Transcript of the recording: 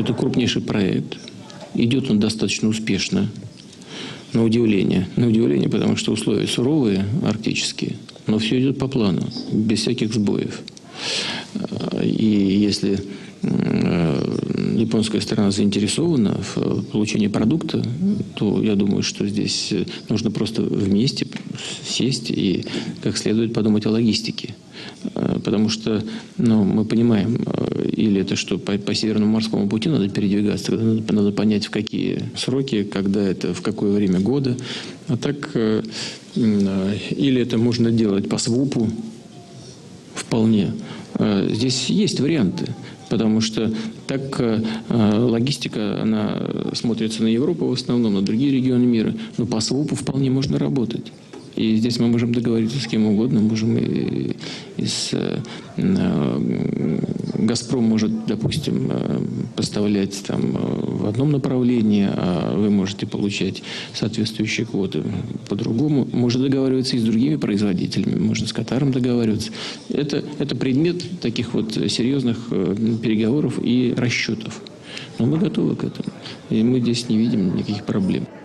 Это крупнейший проект. Идет он достаточно успешно. На удивление. На удивление, потому что условия суровые, арктические. Но все идет по плану, без всяких сбоев. И если японская сторона заинтересована в получении продукта, то я думаю, что здесь нужно просто вместе сесть и как следует подумать о логистике. Потому что мы понимаем, или это что по Северному морскому пути надо передвигаться, тогда надо понять, в какие сроки, когда это, в какое время года. А так, или это можно делать по СВУПу вполне. Здесь есть варианты. Потому что так логистика, она смотрится на Европу в основном, на другие регионы мира. Но по СВУПу вполне можно работать. И здесь мы можем договориться с кем угодно. Можем «Газпром» может, допустим, поставлять там в одном направлении, а вы можете получать соответствующие квоты по-другому. Можно договариваться и с другими производителями, можно с Катаром договариваться. Это предмет таких вот серьезных переговоров и расчетов. Но мы готовы к этому. И мы здесь не видим никаких проблем.